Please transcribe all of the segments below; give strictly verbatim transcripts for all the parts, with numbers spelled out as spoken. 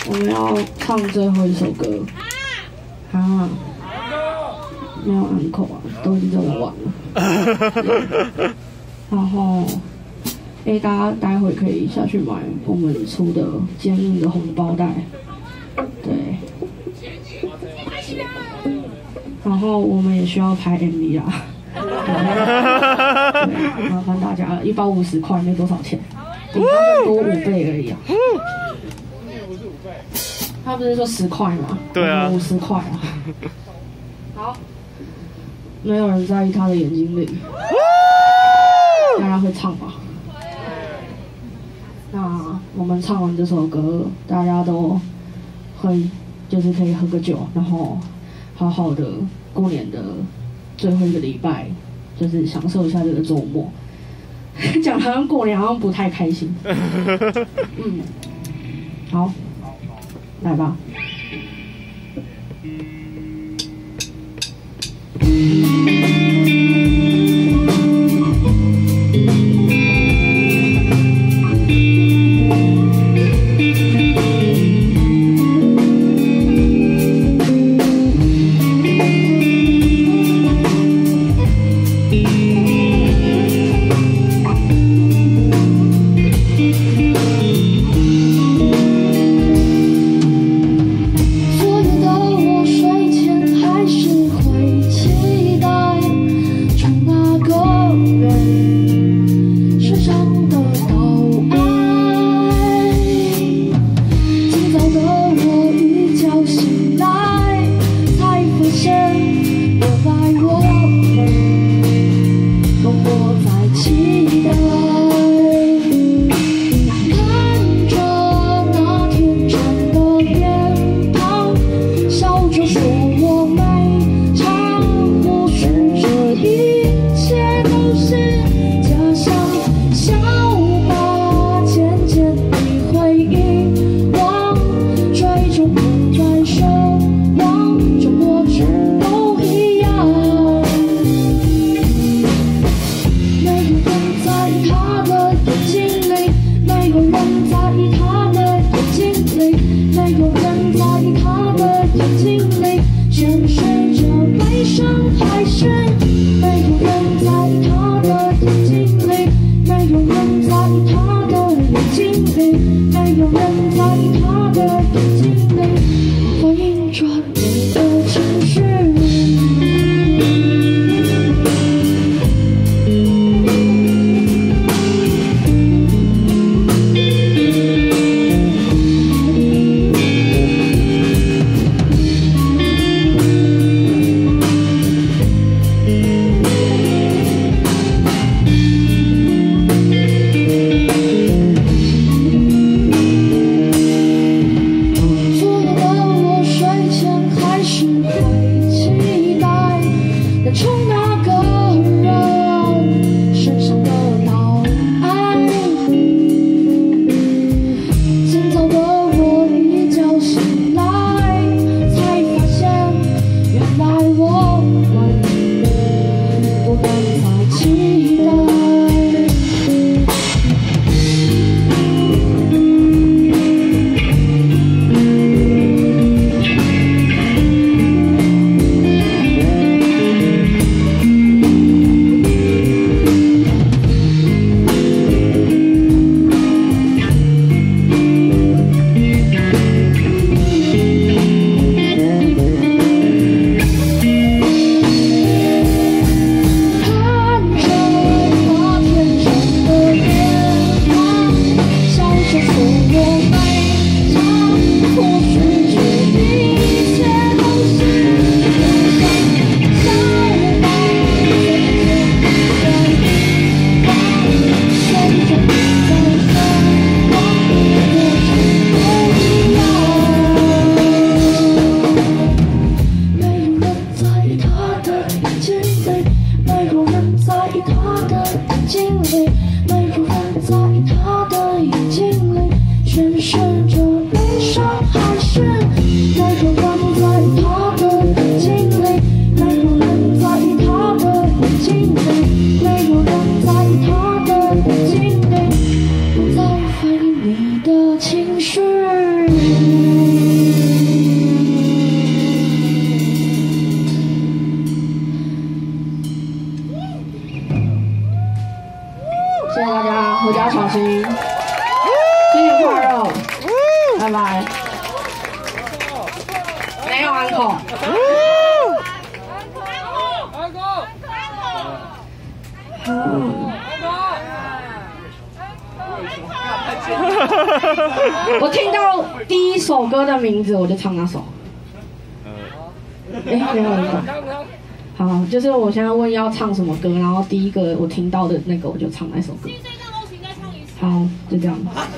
我们要唱最后一首歌。啊，没有安口啊，都已经这么晚了。然后，哎，大家待会可以下去买我们出的坚硬的红包袋。对。然后我们也需要拍 M V 啦。对，麻烦大家了，一包五十块，没多少钱，比他们多五倍而已啊。他不是说十块吗？ 对啊， 五十块啊。好，没有人在意他的眼睛里。大家会唱吗？那我们唱完这首歌，大家都会就是可以喝个酒，然后好好的过年的最后一个礼拜，就是享受一下这个周末。讲好像过年好像不太开心。嗯，好。来吧。 所有的我睡新年快乐，拜拜。没有安可。我听到第一首歌的名字，我就唱那首。哎，没有一个。好，就是我现在问要唱什么歌，然后第一个我听到的那个我就唱那首歌。好，就这样。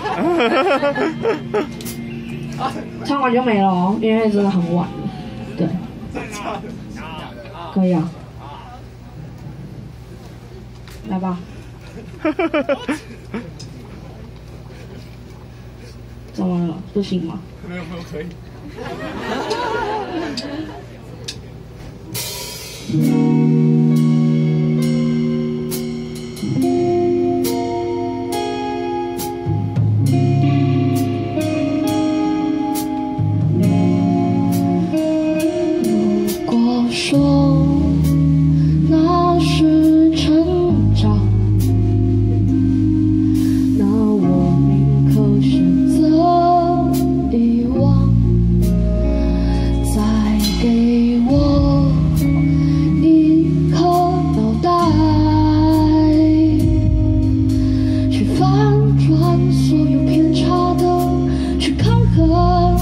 唱完就没了哦，因为真的很晚了。对。可以啊。来吧。怎么了？不行吗？ 没有没有，可以。 如果说那是成长，那我宁可选择遗忘。再给我一颗脑袋，去翻转所有偏差的，去抗衡，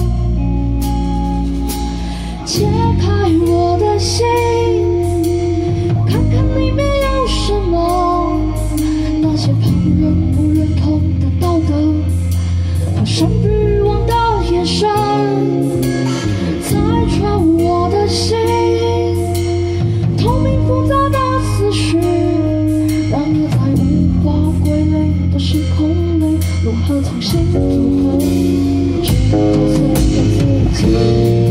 解开我的心，看看里面有什么。那些旁人不认同的道德和生育欲望的眼神，在穿我的心，透明复杂的思绪，然而在无法归类的时空内，如何重新组合只有碎的自己。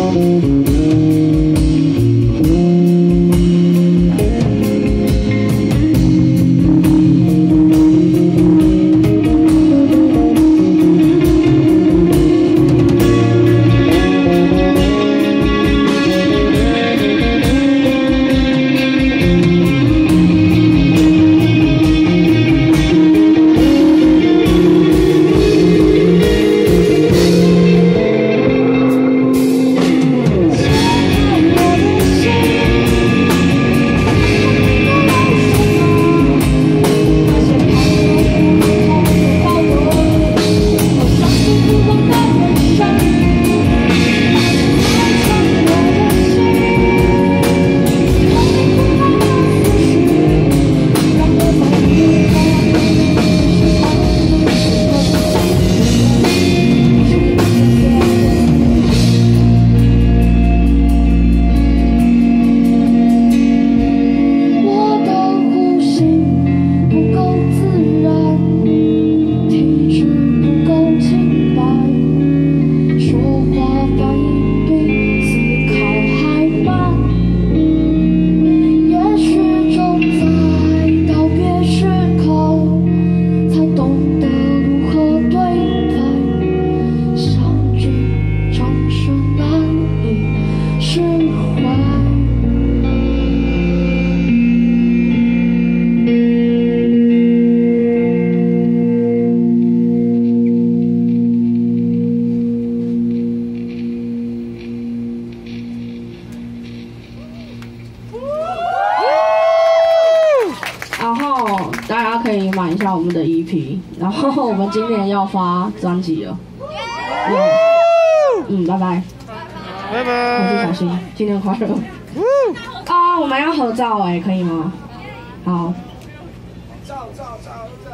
可以买一下我们的 E P， 然后我们今年要发专辑了。嗯，拜拜， 拜拜， 我是小新，新年快乐。啊，我们要合照哎，可以吗？好。照照照照。